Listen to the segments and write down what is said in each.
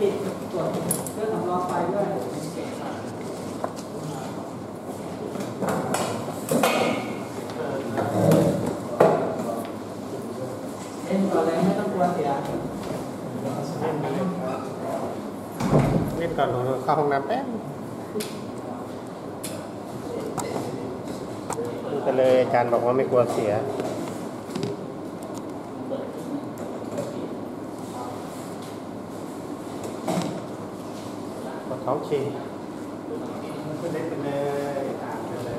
ติดตรวจเครื่องสำรองไฟด้วยเล่นก่อนเลยไม่ต้องกลัวเสียเล่นก่อนเข้าห้องน้ำแป๊บก็เลยอาจารย์บอกว่าไม่กลัวเสียท้องฉี่ก็เล่นไปเลยอ่านไปเลย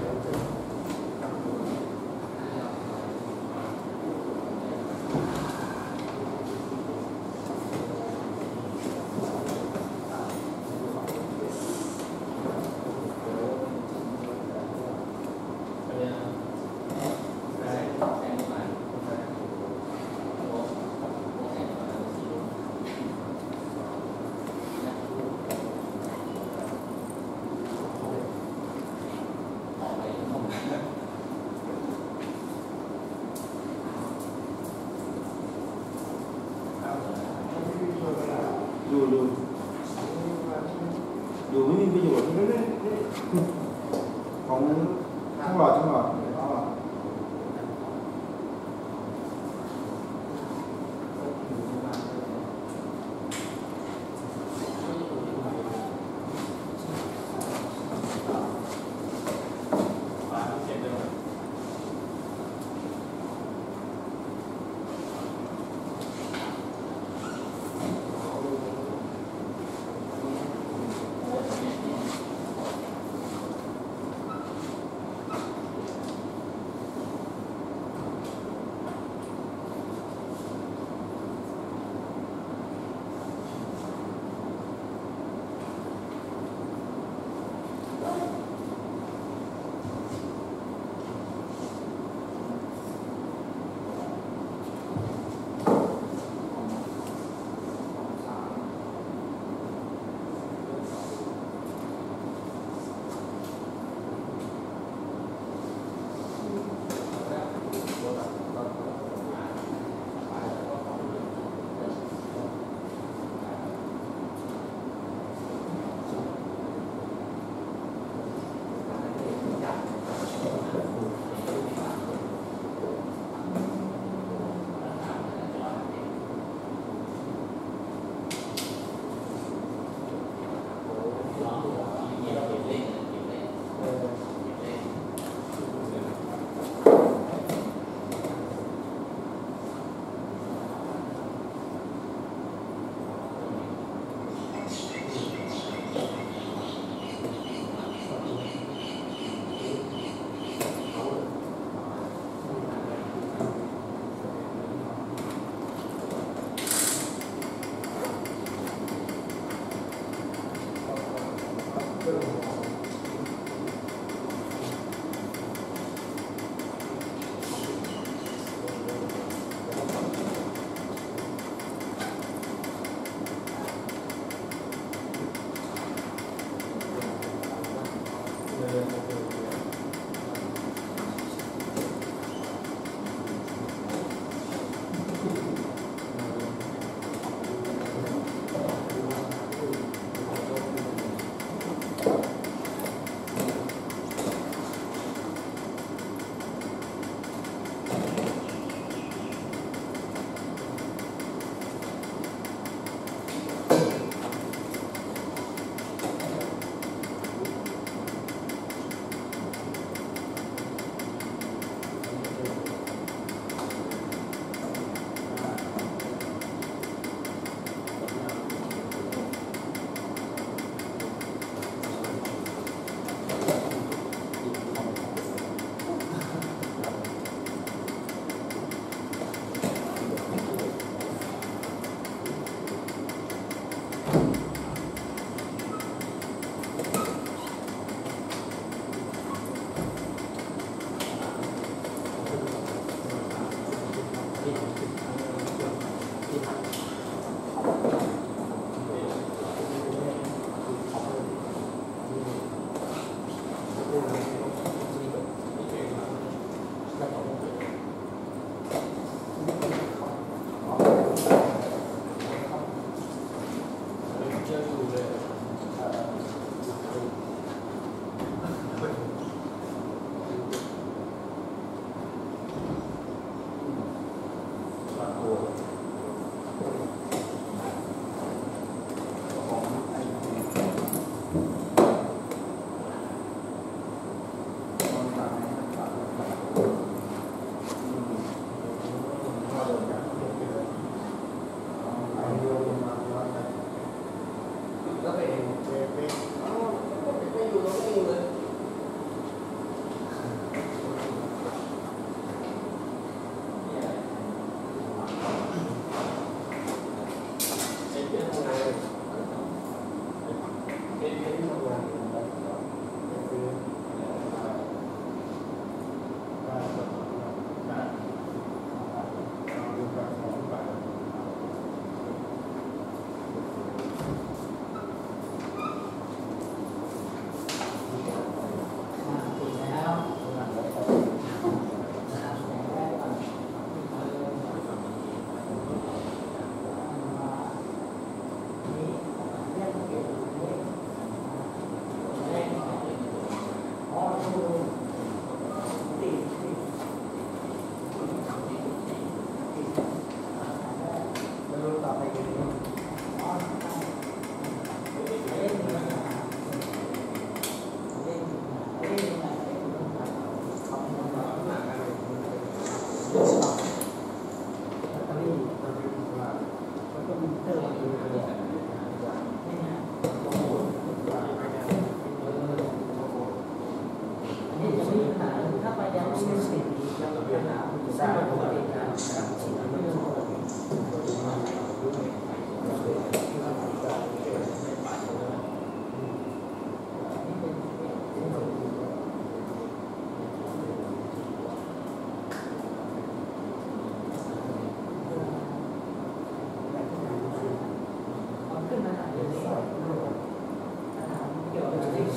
ดูไม่มีประโยชน์ของทั้งหลอด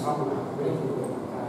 เข้ามาเรื่องดูการ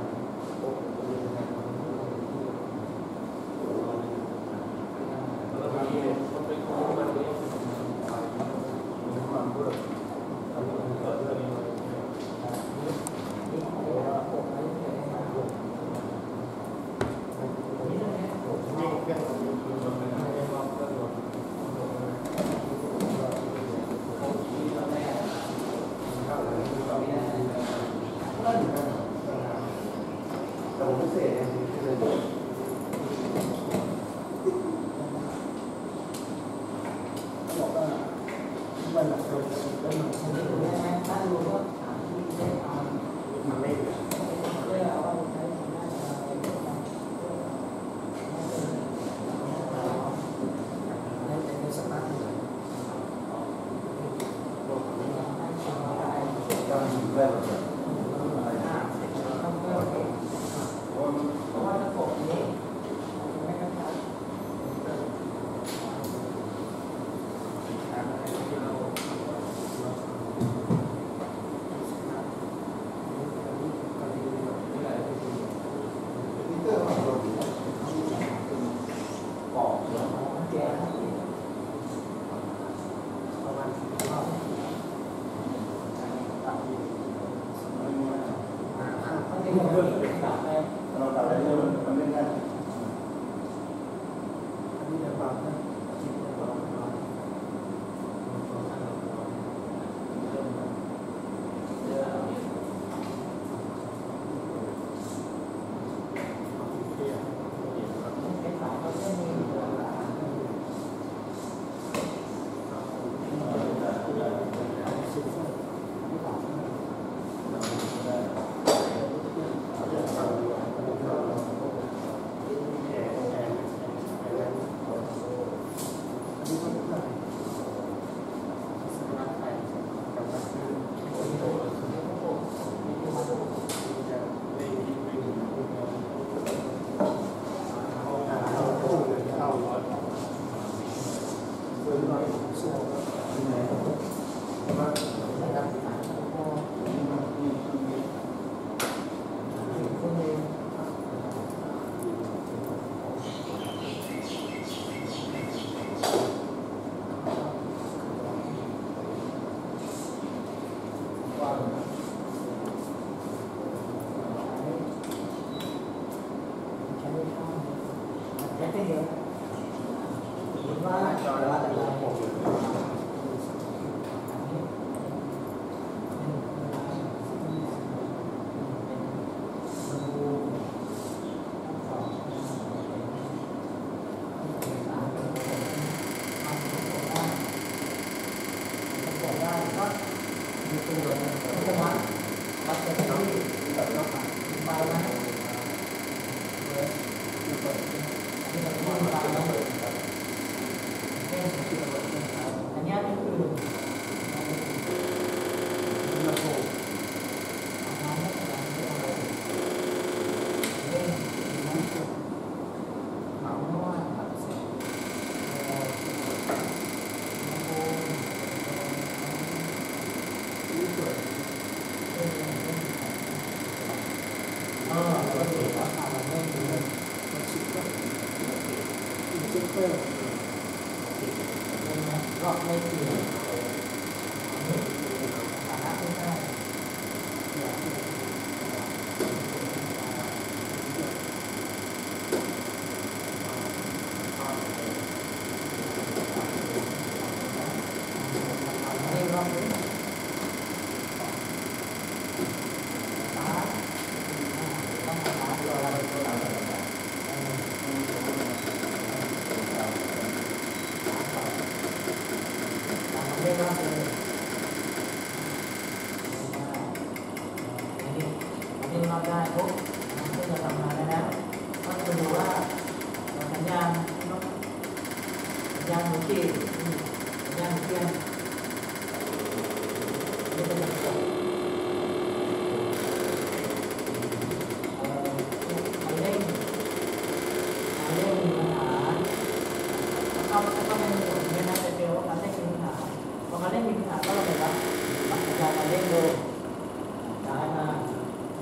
เ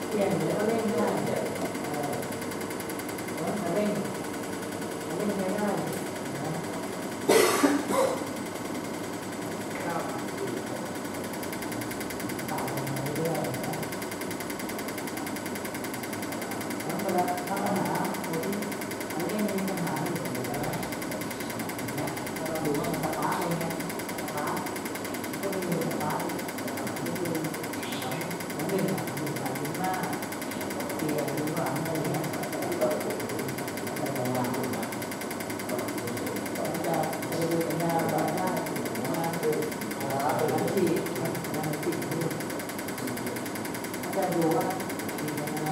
เปลี่ยนหรือว่าเร่งได้เร่งใช้ได้นะต่างกันมาเรื่อยๆนะแล้วเวลาถ้าปัญหาอันนี้มีปัญหาอยู่แล้วเนี่ยเราดูว่ามันสปาร์กเองไงสปาร์กก็ไม่มีสปาร์กนี่คือมันหนึ่งหน้าเกียร์หรือหลังอะไรเงี้ยจะดูสัญญาณได้ว่าคือมันสี่ที่จะดูว่ามียังไง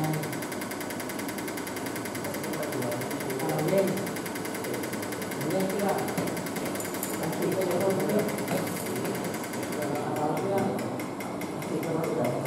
เราเล่นเครื่องมันสี่ก็จะต้องเล่นเราเครื่องสี่ก็ต้องเล่น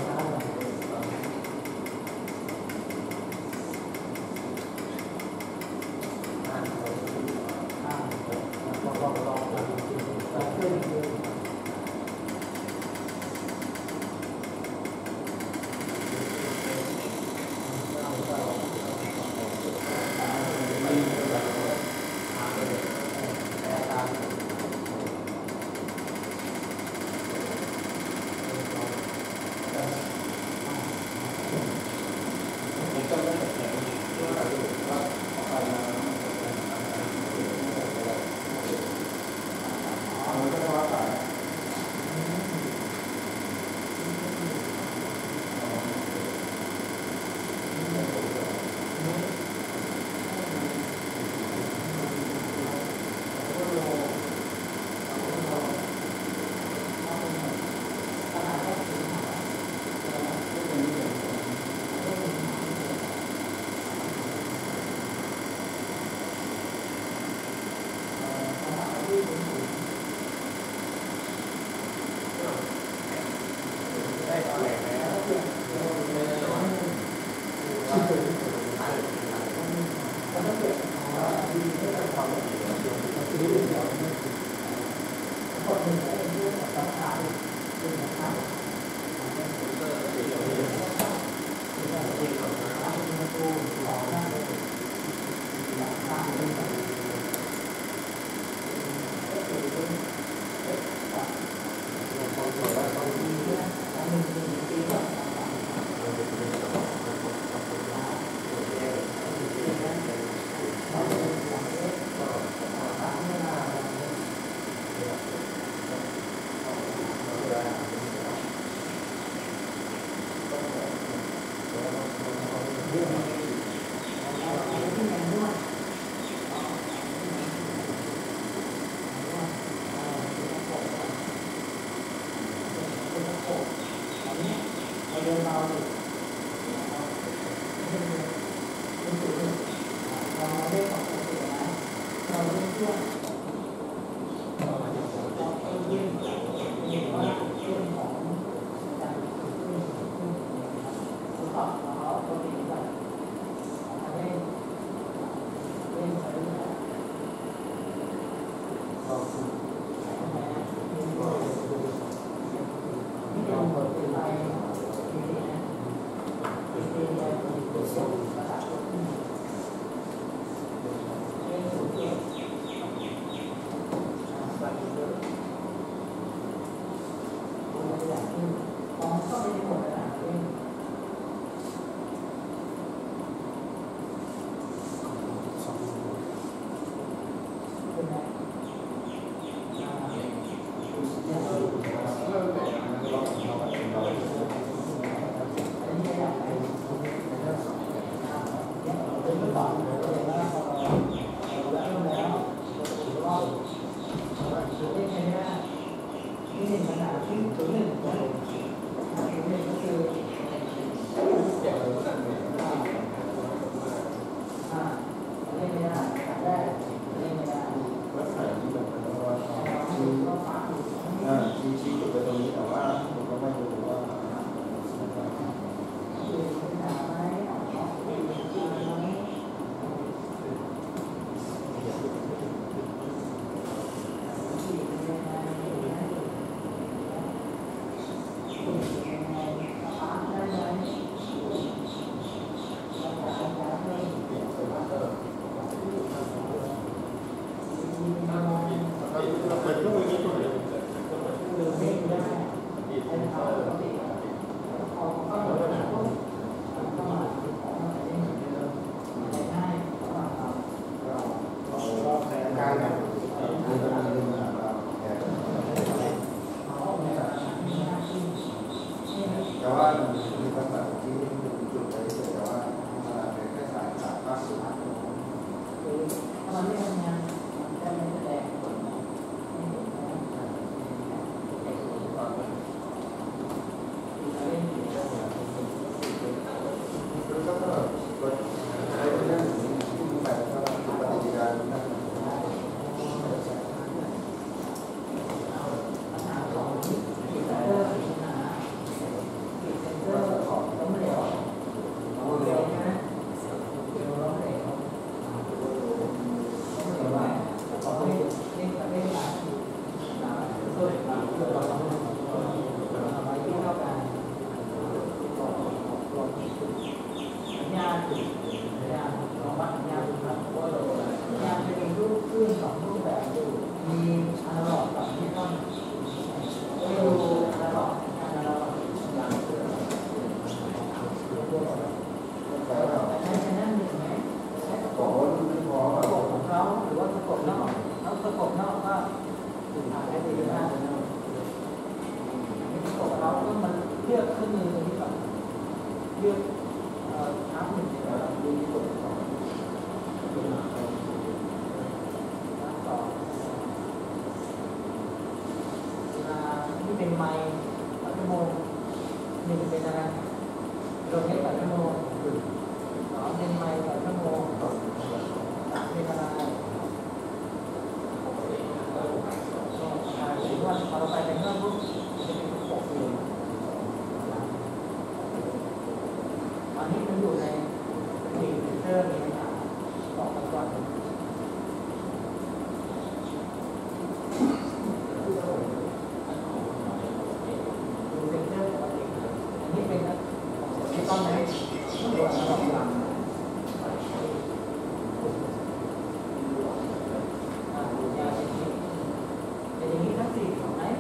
ญาณสัญญาณลองวัดสัญญาณดูครับว่าสัญญาณจะมีรูปขึ้นสองรูปแบบอยู่มีอนาล็อกกับดิจิตอลให้ดูอนาล็อกอนาล็อกใช้นั่นหนึ่งไหมใช้ประกบของเขาหรือว่าประกบนอกแล้วประกบนอกก็ได้ดีมากเลยประกบเขาก็มันเลือกเครื่องมือตรงนี้ก่อนเลือกทับหนึ่งดูกดต่อที่เป็นไมค์ต่อชั่วโมงหนึ่งเป็นอะไรโลเมตรต่อชั่วโมงสองเป็นไมค์ต่อชั่วโมงสามเป็นอะไรหรือว่าพอเราไปเป็นเรื่องปุ๊บจะเป็นหกอยู่ตอนนี้มันอยู่ในหนึ่งเซอร์นี้นะครับต่อไปก่อนนี่เป็นที่ต้องให้ตัวระดับหลังดูยาเป็นอย่างนี้ทั้งสี่ของไหน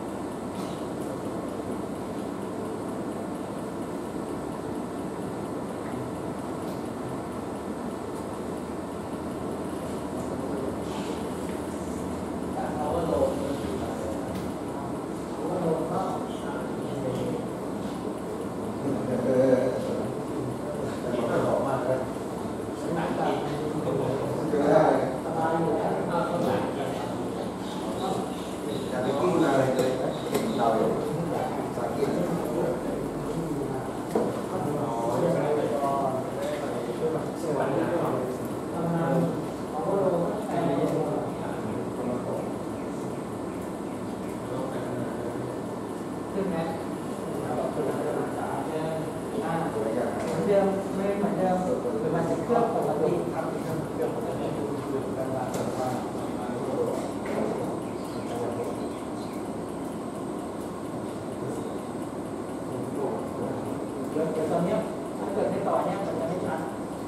ตอนนี้ถ้าเกิดในต่อเนี่ยมันจะไม่ชัด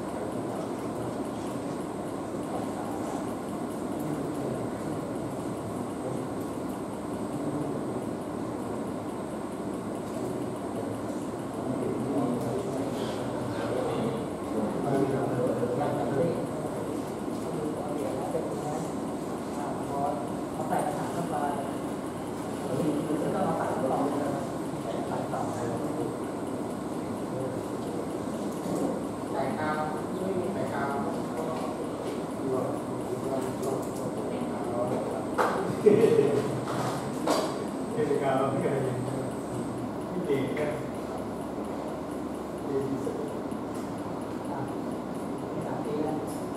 เอาใส่กระถางเข้าไปแล้วก็เอาใส่ต่อใส่ต่อใส่ข้าวไม่มีใส่ข้าวเกี่ยวกับเราไม่เคยเห็นไม่เก่งกันปีแล้ว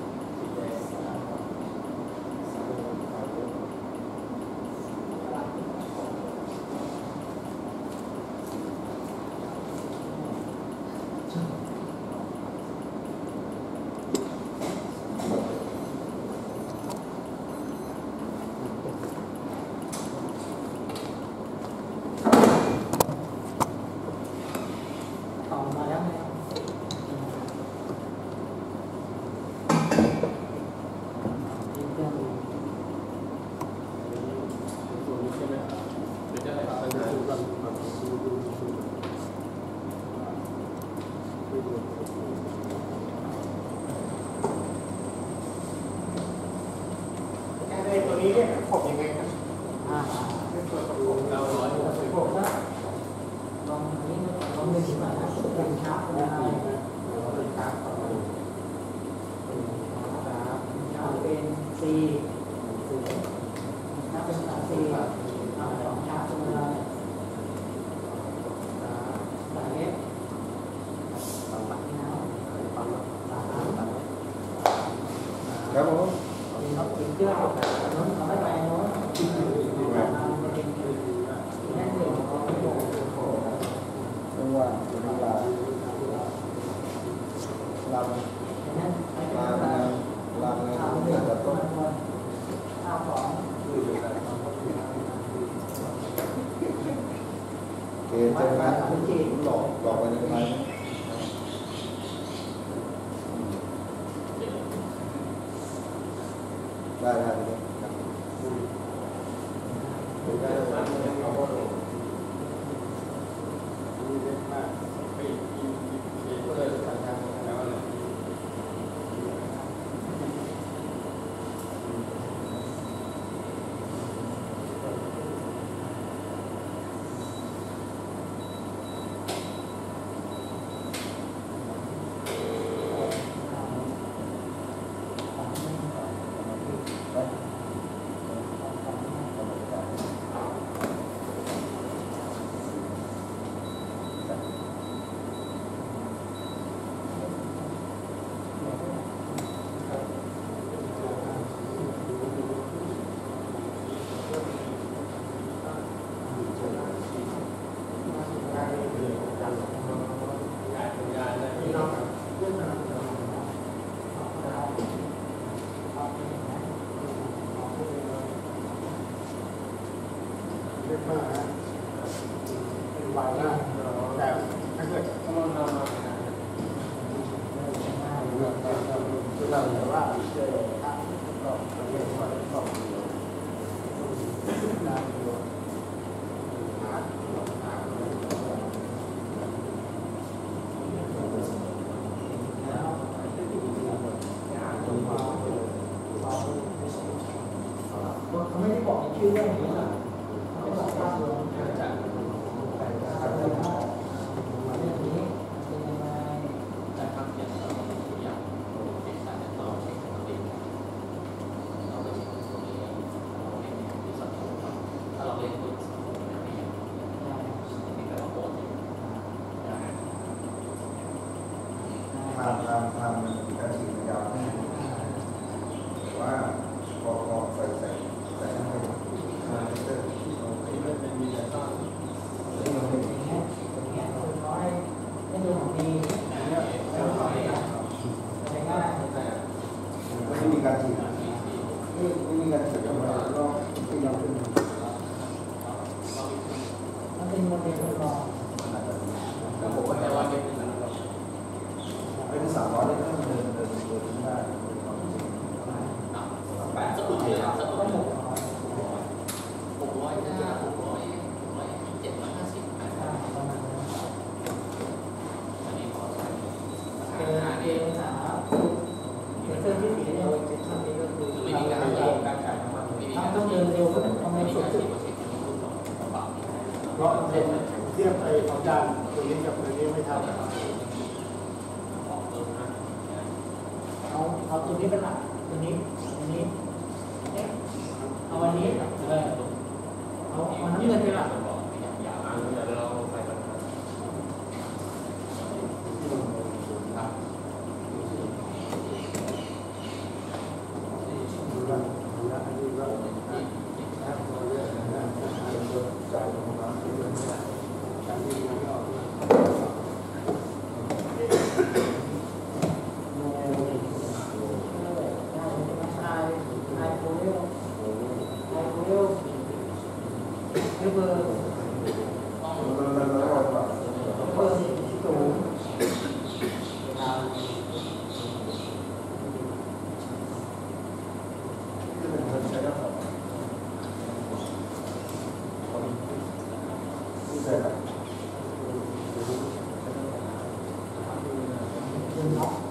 ต่อมาแล้วไงตัวนี้เนี่ยผมยังไงครับเป็นส่วนประกอบเราประกอบแล้วลองนี้ลองหนึ่งมานะเป็นชาร์ปเป็นอะไรเป็นชาร์ปเป็นซีถ้าเป็นสามซีสองชาร์ปเป็นอะไรสามเอฟปัดน้ำครับผมเขาติดเชื้อโน้นเขาไม่ไปโน้นนั่นเองเขาไม่บอกจังหวะเวลาลำนั่นไปเป็นอะไรลำในข้าวที่หนึ่งจะต้องข้าวสองเกณฑ์ใช่ไหมหลอกไปในไม้ได้ได้ได้ดูได้ร้านเนี่ยเขาก็มีเล็กมากปีก็เลยทำงานแล้วอะไรมากนะเป็นวายมากแต่ถ้าเกิดเราแต่ว่าเจอพระก็ประเภทว่าก็ได้อยู่หาเขาไม่ได้บอกชื่อเรื่องนี้หรอกเขาบอกว่าเรื่องนี้เป็นยังไงแต่ครับอย่างเราตัวอย่างเอกสารต่อเช็คตัวเองเราไปเช็คตัวเองเราเล่นที่สังคมถ้าเราเล่นตัวสังคมเนี่ยนี่ก็เราโอนอยู่ทางการฉีดยาว่าพอใส่ให้อย่างเงี้ยน้อยไม่ดูของดีง่ายไม่มีการฉีดไม่มีการฉีดแล้วก็ที่เราขึ้นมันเป็นโมเดลทดลองแล้วผมก็จะว่าเป็นเป็น300ได้เดินได้สักตัวละสักตัวละ600 750อันนี้พอใช้เอหาเจอที่สีเนี่ยทำนี้ก็คือไม่มีการจ่ายน้ำมันไม่มีการต้องเดินเร็วก็ต้องทำในสุดเพราะเทียบไอ้ของจานตัวนี้กับตัวนี้ไม่เท่ากันเอาตัวนี้เป็นหลักตัวนี้เอาวันนี้เอาน้ำเงินเป็นหลักเบอร์สูงน็อก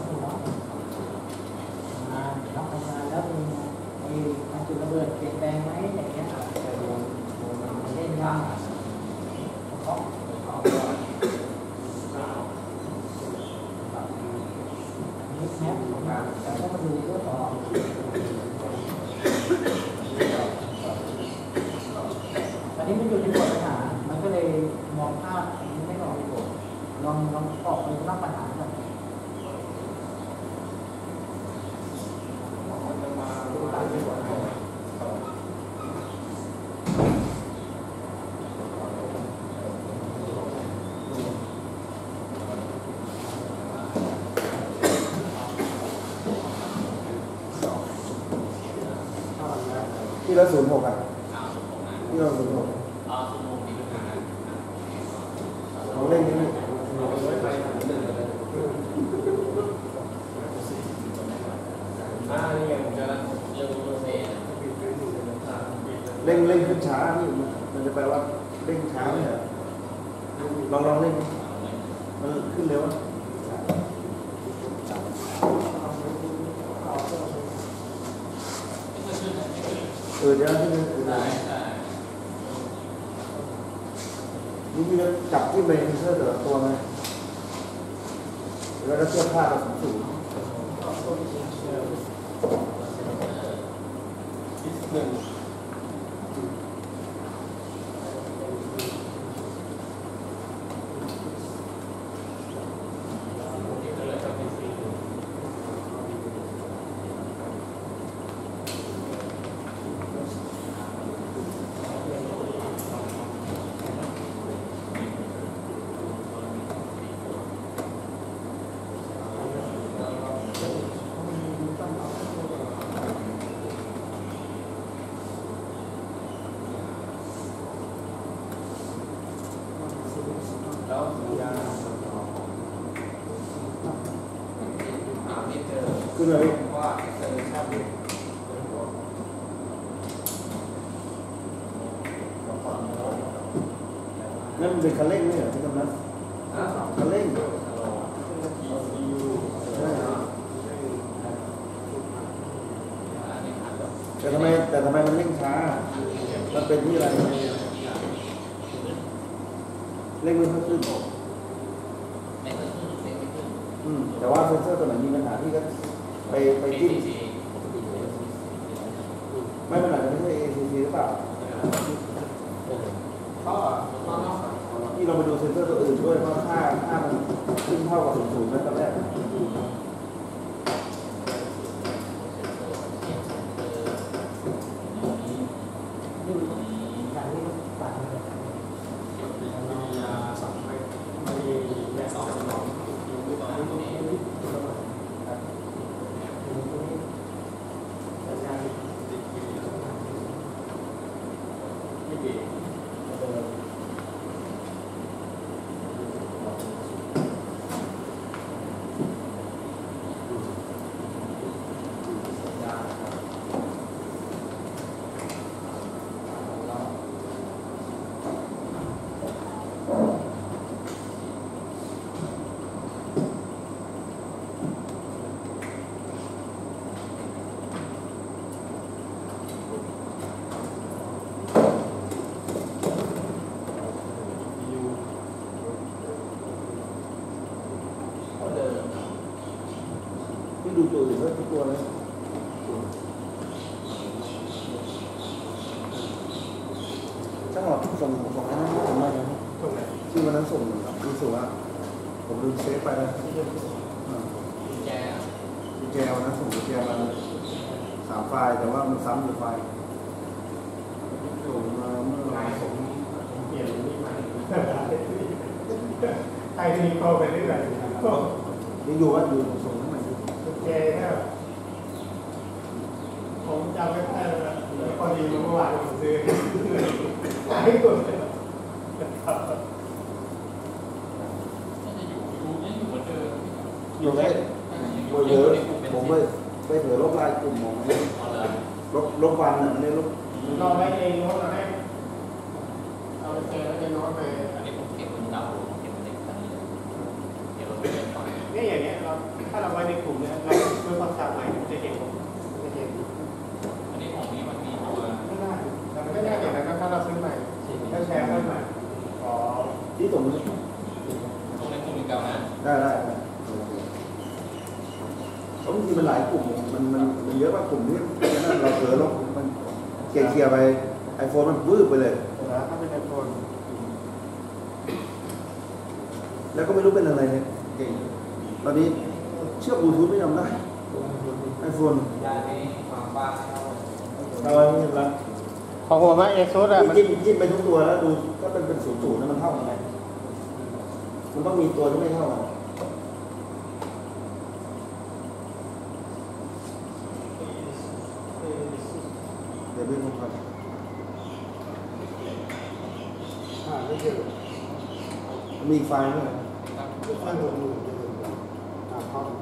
ทำงานแล้วมีการจุดระเบิดเปลี่ยนแปลงไหมอย่างเงี้ยเล่นยากนี่แมปของการแต่ก็มาดูเรื่องของอันนี้มันอยู่ในบทปัญหามันก็เลยมองภาพไม่ออกลองออกไปรับปัญหากันที่เรา06อ่ะที่เรา06เราเล่นนี่นี่ไงผมจะเร่งขึ้นช้านี่มันจะแปลว่าเร่งช้าเนี่ยลองเร่งมันขึ้นเร็วเดี๋ยวที่นี่นี่จะจับที่เบรนเซอร์แต่ละตัวไหมแล้วก็เสื้อผ้าเราสูงขึ้นเลยนั่นมันเป็นคันเร่งนี่เหรอที่ตรงนั้นคันเร่งแต่ทำไมมันเร่งช้ามันเป็นที่อะไรเร่งไม่ค่อยขึ้นแต่ว่าเซนเซอร์ตัวไหนมีปัญหาที่ก็ไปจิ้มไม่เป็นไรไม่ใช่ ACC หรือเปล่าที่เราไปดูเซนเซอร์ตัวอื่นด้วยเพราะค่ามันขึ้นเท่ากับ00นั่นตอนแรกดูตัวอื่นทุกตัวเลยช่างหลอดส่งให้นั่นผมมาเลยที่วันนั้นส่งดูสูว่าผมดูเซฟไปนะแจวันนั้นส่งแจมา3 ไฟล์แต่ว่ามันซ้ำอยู่ไฟล์ส่งมาเมื่อไหร่ผมเปลี่ยนนี่ใหม่ไอ้นี่เข้าไปเรื่อยยังอยู่ว่าอยู่ส่งให้มันโอเคครับผมจำไม่ได้แล้วพอดีเมื่อวานผมซื้อให้กดอยู่ไหมเยอะผมไปเถอะลบลายกลุ่มของลบวันน่ะไม่ลบเราไม่เองโน้ตเราให้เอาไปเจอแล้วจะโน้ตไปอันนี้ผมเก็บเป็นเก่าเก็บเป็นเด็กตอนนี้เก็บเป็นก่อนนี่อย่างเงี้ยเราถ้าเราไว้ในกลุ่มเนี่ยเราเมื่อความจำใหม่จะเห็นอันนี้ของนี้มันมีตัวไม่ได้อย่างนั้นถ้าเราซื้อใหม่ถ้าแชร์ใหม่อ๋อที่ตรงนี้ตรงในกลุ่มเก่านะได้บางทีมันหลายกลุ่มมันเยอะมากกลุ่มที่นั้นเราเผลอแล้วมันเคลียร์ไปไอโฟนมันวืบไปเลยนะถ้าเป็นไอโฟนแล้วก็ไม่รู้เป็นอะไรเนี่ยเก่งตอนนี้เชื่อมบลูทูธไม่ทำได้ไอโฟนอะไรนี่ละของผมว่าเอซูดอะมันจิ้มไปทุกตัวแล้วดูก็เป็น00นั่นมันเท่ากันไงมันต้องมีตัวที่ไม่เท่ากันเดี๋ยวไปดูครับไม่เจอมีไฟล์ด้วยไฟล์ผมอยู่ห้อง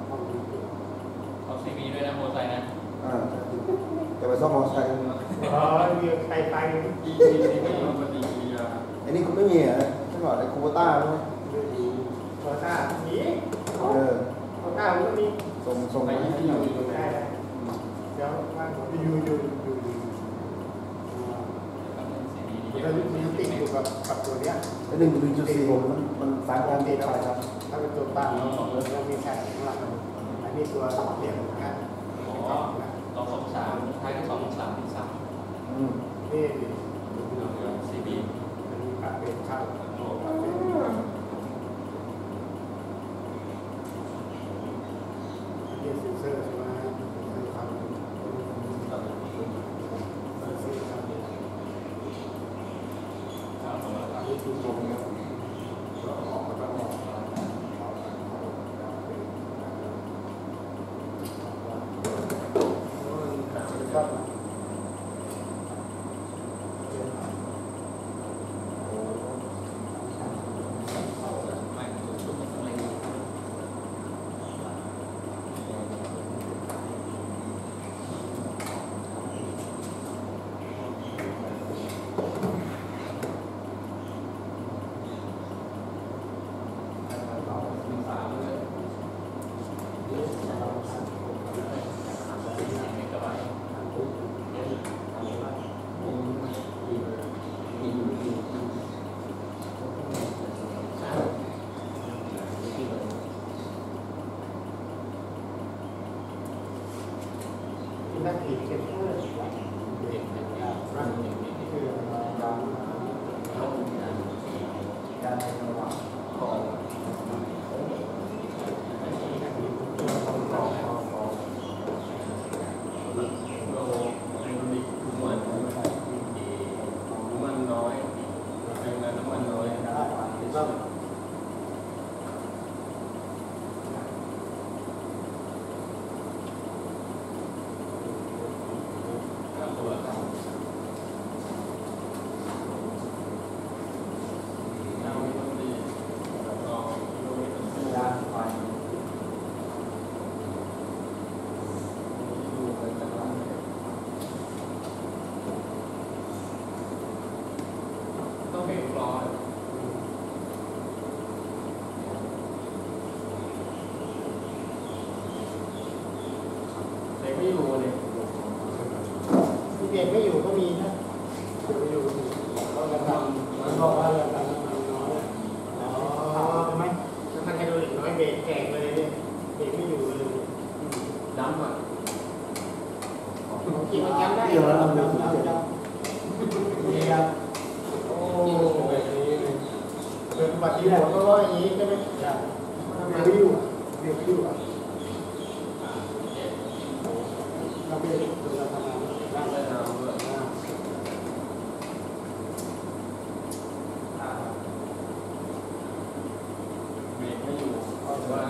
ซีบีด้วยนะโมไซนะจะไปซ่อมมอไซค์อ๋อมีไฟไอ้นี่คุณไม่มีเหรอใช่ป่ะไอ้คูโบต้าใช่ไหมโคต้ามีเออโคต้ามันก็มีส่งไปให้ที่อยู่ได้เดี๋ยวว่างผมไปอยู่มันจะมีติดอยู่กับตัวเนี้ยไอ้1.4มันสายการติดอะไรครับถ้าเป็นตัวตั้งเรามีแผ่นข้างหลังอันนี้ตัวเปลี่ยนนะอ๋อลอง23ท้ายที่2 3 3 อืมนี่ CB มันมีปากเป็นข้าวเรียนเซนเซอร์ใช่ไหมทำนี่คือตรงนี้ออกมาต้องออกครับ นักขี่เก็บเพื่อนคือการในระหว่างของต้องเบรกร้อนเบรกไม่อยู่เลยที่เบรกไม่อยู่ก็มีนะเบรกไม่อยู่ก็ระดับมันบอกว่าระดับมันน้อยอ๋อใช่ไหมแล้วมันไฮดรอลิกน้อยเบรกแข็งเลยเนี่ยเบรกไม่อยู่เลยน้ำอ่ะของจริงมันจำได้เดี๋ยวเราดูนี่ครับโอ้แบบนี้เป็นอุบัติเหตุก็ร้อยอย่างนี้ใช่ไหมใช่เบรกไม่อยู่เบรกไม่อยู่เราเบรกเราทำงานร่างกายเราด้วยเบรกไม่อยู่เพราะว่า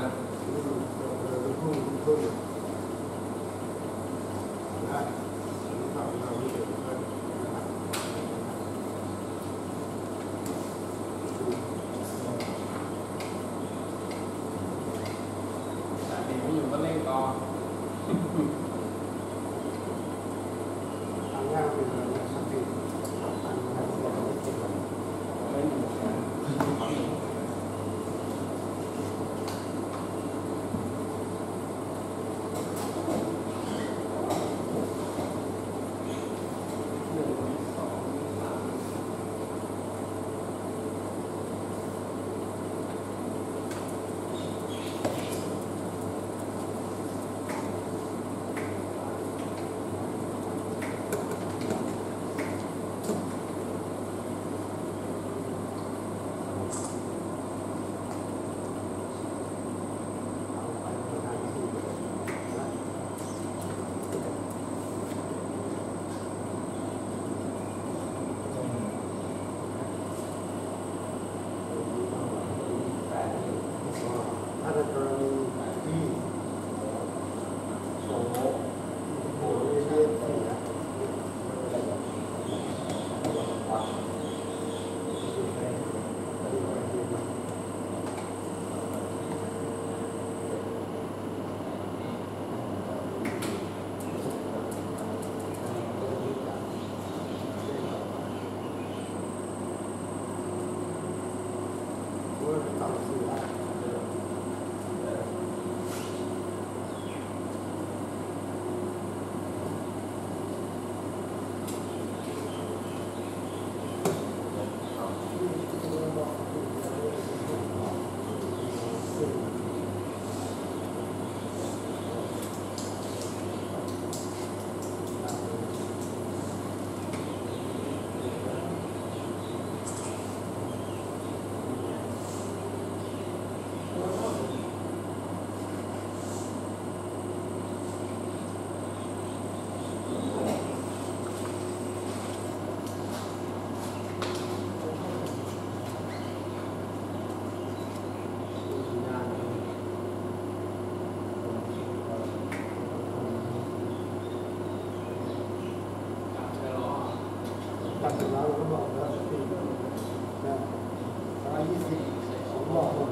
เราก็บอกแล้วปีนะ120ผมบอกหมด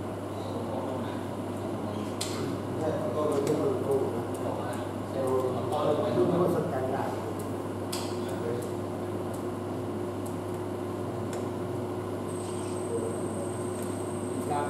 ก็เลยไม่ต้องพูดนะดูว่าสนใจได้ครับ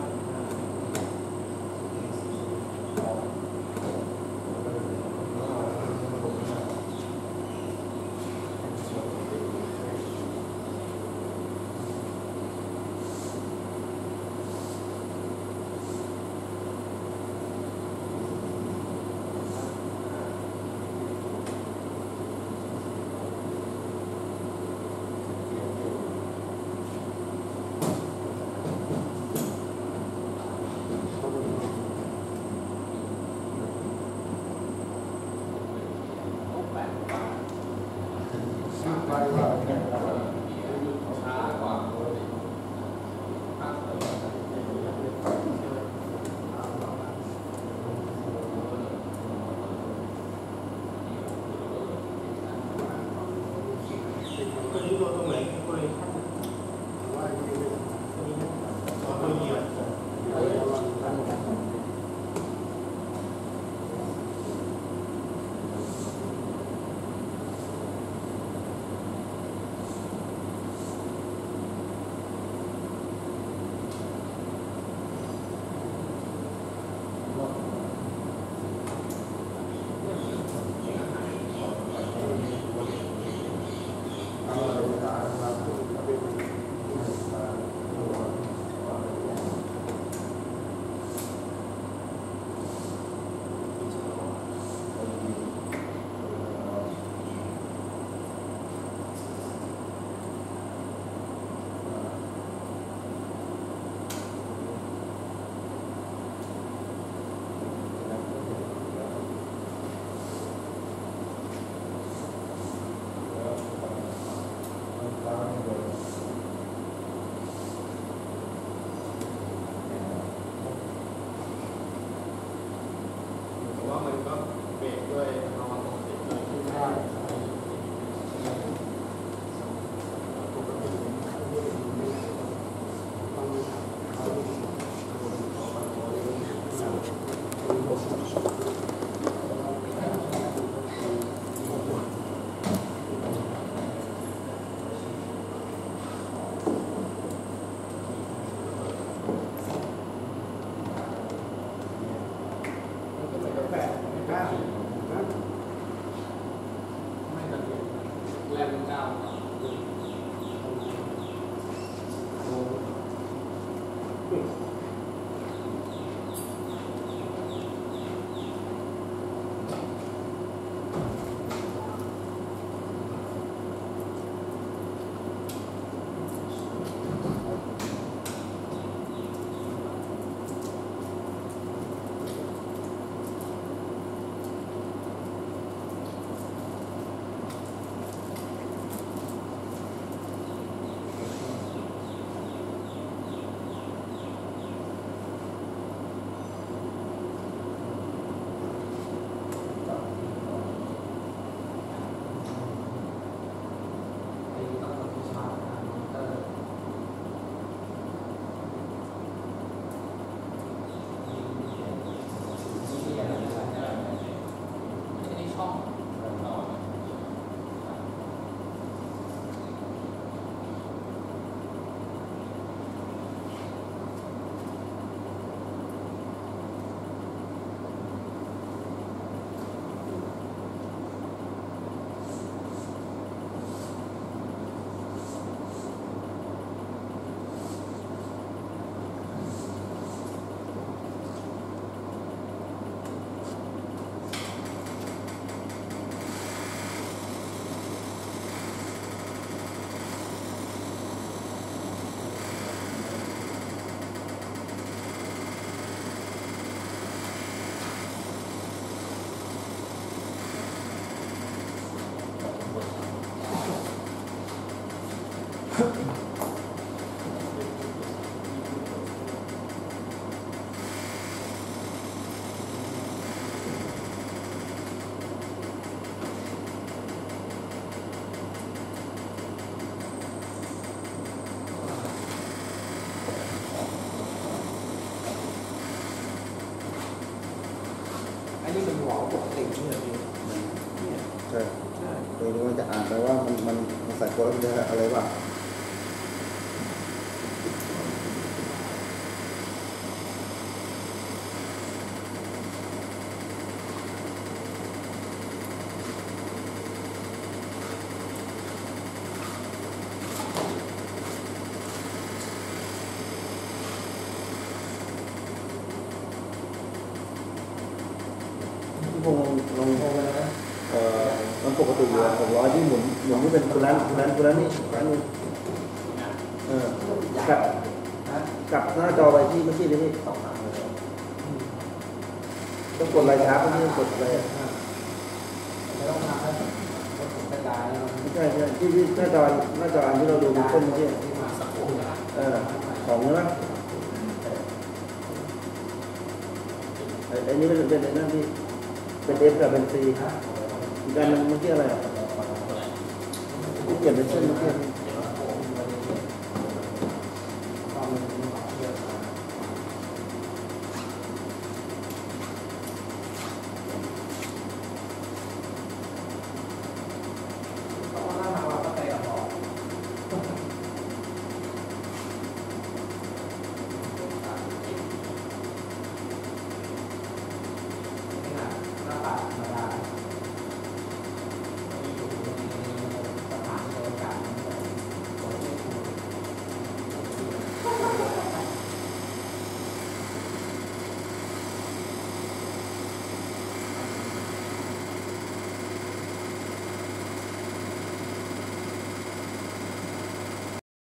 นี้มันหัวปกตินี่เหรอพี่ใช่ตัวนี้มันจะอ่านไปว่ามันใส่โค้ดแล้วมันจะอะไรบ้างที่ผมลงเข้าไปนะมันปกติอยู่600ที่หมุนที่เป็นคนนั้นนี่ร้านนึงกลับหน้าจอไปที่เมื่อกี้นี่ต้องกดรายช้าเมื่อกี้กดอะไรไม่ต้องทำให้ผมกระจายแล้วไม่ใช่ที่หน้าจออันที่เราดูต้นเมื่อกี้สักครู่นะครับของใช่ไหมไอ้นี่เป็นนั่นที่เป็น F กับเป็น C อีกการนึงเมื่อกี้อะไรที่เปลี่ยนเป็นเส้นเมื่อกี้